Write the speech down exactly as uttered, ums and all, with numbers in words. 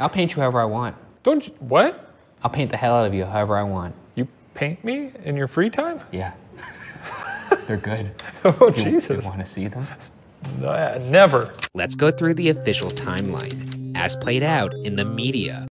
I'll paint you however I want. Don't you, what? I'll paint the hell out of you however I want. You paint me in your free time? Yeah. They're good. Oh, you, Jesus. You want to see them? No, never. Let's go through the official timeline, as played out in the media.